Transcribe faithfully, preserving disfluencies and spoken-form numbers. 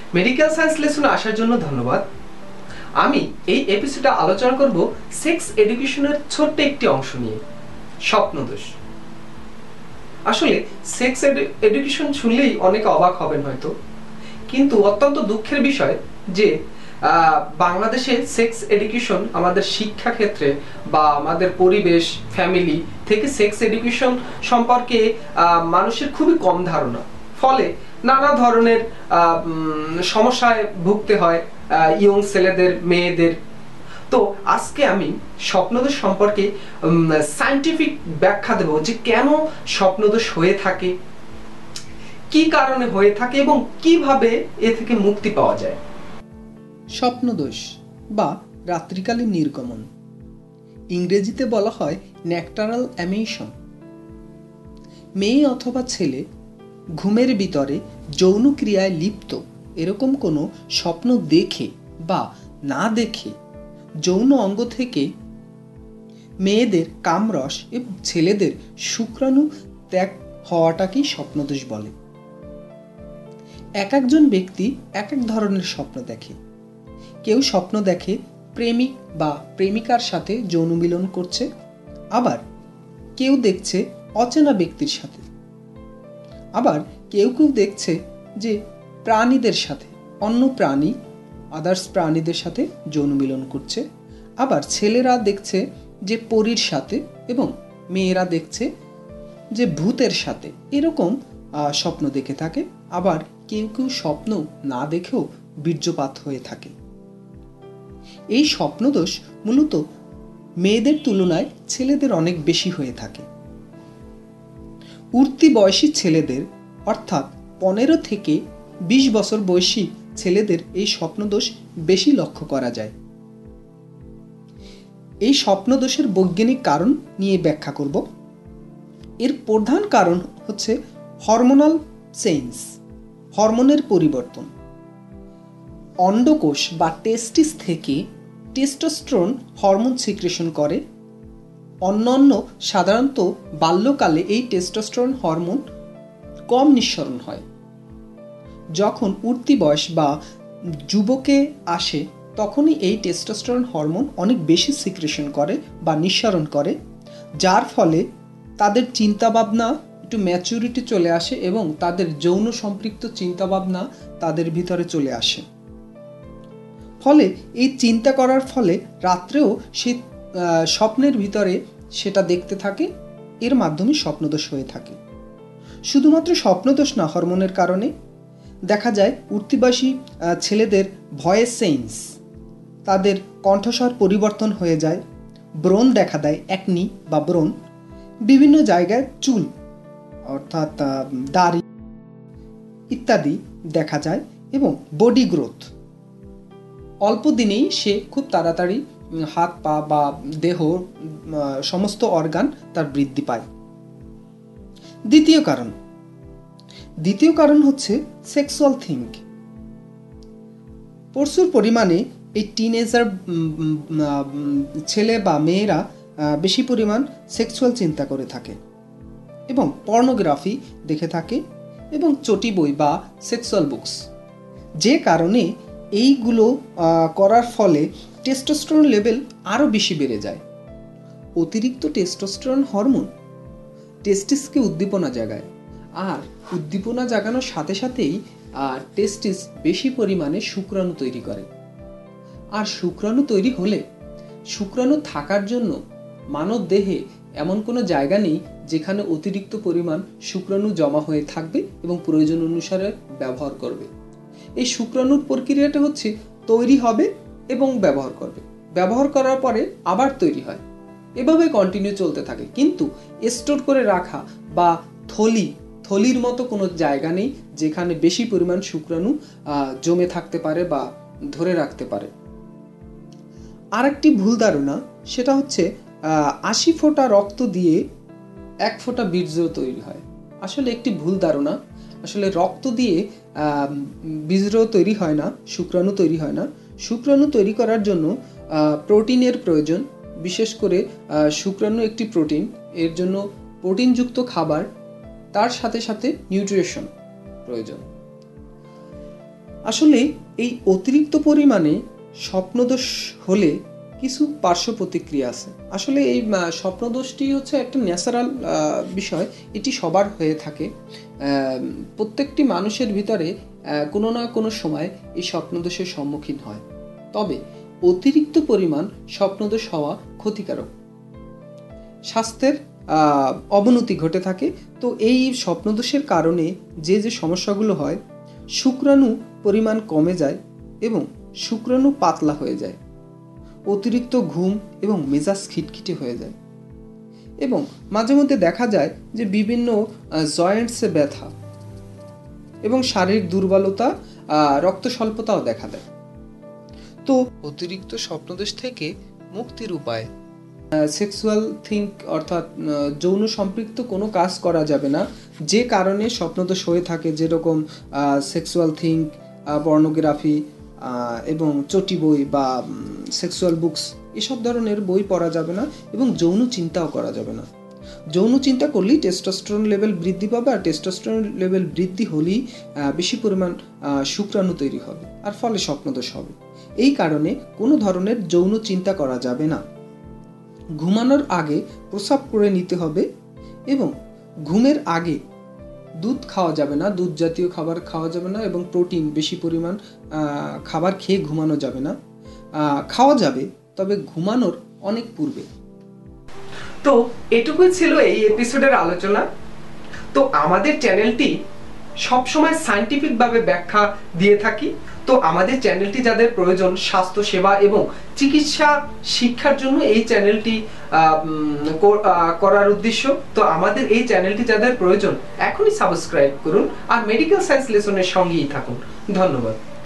Medical science লেসনে আসার জন্য ধন্যবাদ। আমি এই এপিসোডে আলোচনা করব সেক্স এডুকেশনের ছোট্ট একটি অংশ নিয়ে, স্বপ্নদোষ। আসলে সেক্স এডুকেশন শুনলেই অনেকে অবাক হবেন হয়তো, কিন্তু অত্যন্ত দুঃখের বিষয় যে বাংলাদেশে সেক্স এডুকেশন আমাদের শিক্ষা ক্ষেত্রে বা আমাদের পরিবেশ, ফ্যামিলি থেকে সেক্স এডুকেশন সম্পর্কে মানুষের খুবই কম ধারণা, ফলে নানা ধরনের সমস্যায় ভুগতে হয় ইয়ং ছেলেদের, মেয়েদের। তো আজকে আমি স্বপ্নদোষ সম্পর্কে সায়েন্টিফিক ব্যাখ্যা দেব যে কেন স্বপ্নদোষ হয়ে থাকে, কি কারণে হয়ে থাকে এবং কিভাবে এ থেকে মুক্তি পাওয়া যায়। স্বপ্নদোষ বা রাত্রিকালীন নির্গমন, ইংরেজিতে বলা হয় ন্যাকটারাল অ্যামিশন। মেয়ে অথবা ছেলে ঘুমের ভিতরে যৌন ক্রিয়ায় লিপ্ত এরকম কোনো স্বপ্ন দেখে বা না দেখে যৌন অঙ্গ থেকে মেয়েদের কামরস এবং ছেলেদের শুক্রাণু ত্যাগ হওয়াটাকেই স্বপ্নদোষ বলে। এক একজন ব্যক্তি এক এক ধরনের স্বপ্ন দেখে। কেউ স্বপ্ন দেখে প্রেমিক বা প্রেমিকার সাথে যৌন মিলন করছে, আবার কেউ দেখছে অচেনা ব্যক্তির সাথে, আবার কেউ কেউ দেখছে যে প্রাণীদের সাথে, অন্য প্রাণী আদার্স প্রাণীদের সাথে যৌন মিলন করছে, আবার ছেলেরা দেখছে যে পরীর সাথে এবং মেয়েরা দেখছে যে ভূতের সাথে। এরকম স্বপ্ন দেখে থাকে। আবার কেউ কেউ স্বপ্ন না দেখেও বীর্যপাত হয়ে থাকে। এই স্বপ্নদোষ মূলত মেয়েদের তুলনায় ছেলেদের অনেক বেশি হয়ে থাকে। উঠতি বয়সী ছেলেদের অর্থাৎ পনেরো থেকে বিশ বছর বয়সী ছেলেদের এই স্বপ্নদোষ বেশি লক্ষ্য করা যায়। এই স্বপ্নদোষের বৈজ্ঞানিক কারণ নিয়ে ব্যাখ্যা করব। এর প্রধান কারণ হচ্ছে হরমোনাল চেঞ্জ, হরমোনের পরিবর্তন। অন্ডকোষ বা টেস্টিস থেকে টেস্টোস্টেরন হরমোন সিক্রেশন করে। অন্যান্য সাধারণত বাল্যকালে এই টেস্টোস্টেরন হরমোন কম নিঃসরণ হয়। যখন উঠতি বয়স বা যুবকে আসে তখনই এই টেস্টোস্টেরন হরমোন অনেক বেশি সিক্রেশন করে বা নিঃসরণ করে, যার ফলে তাদের চিন্তাভাবনা একটু ম্যাচুরিটি চলে আসে এবং তাদের যৌন সম্পৃক্ত চিন্তাভাবনা তাদের ভিতরে চলে আসে। ফলে এই চিন্তা করার ফলে রাত্রেও সে স্বপ্নের ভিতরে সেটা দেখতে থাকে। এর মাধ্যমে স্বপ্নদোষ হয়ে থাকে। শুধুমাত্র স্বপ্নদোষ না, হরমোনের কারণে দেখা যায় উঠতিবাসী ছেলেদের ভয়েস চেঞ্জ, তাদের কণ্ঠস্বর পরিবর্তন হয়ে যায়, ব্রণ দেখা দেয়, একনি বা ব্রণ, বিভিন্ন জায়গায় চুল অর্থাৎ দাড়ি ইত্যাদি দেখা যায় এবং বডি গ্রোথ, অল্প দিনেই সে খুব তাড়াতাড়ি হাত পা বা দেহ সমস্ত অর্গান তার বৃদ্ধি পায়। দ্বিতীয় কারণ দ্বিতীয় কারণ হচ্ছে সেক্সুয়াল থিঙ্ক। প্রচুর পরিমাণে এই টিনেজার ছেলে বা মেয়েরা বেশি পরিমাণ সেক্সুয়াল চিন্তা করে থাকে এবং পর্নোগ্রাফি দেখে থাকে এবং চটি বই বা সেক্সুয়াল বুকস, যে কারণে এইগুলো করার ফলে টেস্টোস্টেরন লেভেল আরও বেশি বেড়ে যায়। অতিরিক্ত টেস্টোস্টেরন হরমোন টেস্টিসকে উদ্দীপনা জাগায়, আর উদ্দীপনা জাগানোর সাথে সাথেই টেস্টিস বেশি পরিমাণে শুক্রাণু তৈরি করে। আর শুক্রাণু তৈরি হলে শুক্রাণু থাকার জন্য মানব দেহে এমন কোনো জায়গা নেই যেখানে অতিরিক্ত পরিমাণ শুক্রাণু জমা হয়ে থাকবে এবং প্রয়োজন অনুসারে ব্যবহার করবে। এই শুক্রাণুর প্রক্রিয়াটা হচ্ছে তৈরি হবে এবং ব্যবহার করবে, ব্যবহার করার পরে আবার তৈরি হয়, এভাবে কন্টিনিউ চলতে থাকে। কিন্তু স্টোর করে রাখা বা থলি থলির মতো কোনো জায়গা নেই যেখানে বেশি পরিমাণ শুক্রাণু জমে থাকতে পারে বা ধরে রাখতে পারে। আর একটি ভুল ধারণা, সেটা হচ্ছে আশি ফোঁটা রক্ত দিয়ে এক ফোঁটা বীর্য তৈরি হয়। আসলে একটি ভুল ধারণা। আসলে রক্ত দিয়ে বীর্য তৈরি হয় না, শুক্রাণু তৈরি হয় না। শুক্রাণু তৈরি করার জন্য প্রোটিনের প্রয়োজন, বিশেষ করে শুক্রাণু একটি প্রোটিন, এর জন্য প্রোটিনযুক্ত খাবার, তার সাথে সাথে নিউট্রিশন প্রয়োজন। আসলে এই অতিরিক্ত পরিমাণে স্বপ্নদোষ হলে কিছু পার্শ্ব প্রতিক্রিয়া আছে। আসলে এই স্বপ্নদোষটি হচ্ছে একটা ন্যাচারাল বিষয়, এটি সবার হয়ে থাকে। প্রত্যেকটি মানুষের ভিতরে কোনো না কোনো সময় এই স্বপ্নদোষের সম্মুখীন হয়। তবে অতিরিক্ত পরিমাণ স্বপ্নদোষ হওয়া ক্ষতিকারক, স্বাস্থ্যের অবনতি ঘটে থাকে। তো এই স্বপ্নদোষের কারণে যে যে সমস্যাগুলো হয়, শুক্রাণু পরিমাণ কমে যায় এবং শুক্রাণু পাতলা হয়ে যায়, অতিরিক্ত ঘুম এবং মেজাজ খিটখিটে হয়ে যায়, এবং মাঝে মধ্যে দেখা যায় যে বিভিন্ন জয়েন্টসে ব্যথা এবং শারীরিক দুর্বলতা, রক্ত স্বল্পতাও দেখা দেয়। তো অতিরিক্ত স্বপ্নদোষ থেকে মুক্তির উপায়, সেক্সুয়াল থিঙ্ক অর্থাৎ যৌন সম্পৃক্ত কোনো কাজ করা যাবে না যে কারণে স্বপ্নদোষ হয়ে থাকে, যেরকম সেক্সুয়াল থিঙ্ক, পর্নোগ্রাফি এবং চটি বই বা সেক্সুয়াল বুকস, এসব ধরনের বই পড়া যাবে না এবং যৌন চিন্তাও করা যাবে না। যৌন চিন্তা করলেই টেস্টোস্টেরন লেভেল বৃদ্ধি পাবে, আর টেস্টোস্টেরন লেভেল বৃদ্ধি হলেই বেশি পরিমাণ শুক্রাণু তৈরি হবে, আর ফলে স্বপ্নদোষ হবে। এই কারণে কোনো ধরনের যৌন চিন্তা করা যাবে না। ঘুমানোর আগে প্রস্রাব করে নিতে হবে এবং ঘুমের আগে দুধ খাওয়া যাবে না, দুধ জাতীয় খাবার খাওয়া যাবে না এবং প্রোটিন বেশি পরিমাণ খাবার খেয়ে ঘুমানো যাবে না। খাওয়া যাবে, তবে ঘুমানোর অনেক পূর্বে। তো এটুকুই ছিল এই এপিসোডের আলোচনা। তো আমাদের চ্যানেলটি সবসময় সায়েন্টিফিক ভাবে ব্যাখ্যা দিয়ে থাকি। তো আমাদের চ্যানেলটি যাদের প্রয়োজন স্বাস্থ্য সেবা এবং চিকিৎসা শিক্ষার জন্য এই চ্যানেলটি করার উদ্দেশ্য। তো আমাদের এই চ্যানেলটি যাদের প্রয়োজন এখনই সাবস্ক্রাইব করুন আর মেডিকেল সায়েন্স লেসনের সঙ্গেই থাকুন। ধন্যবাদ।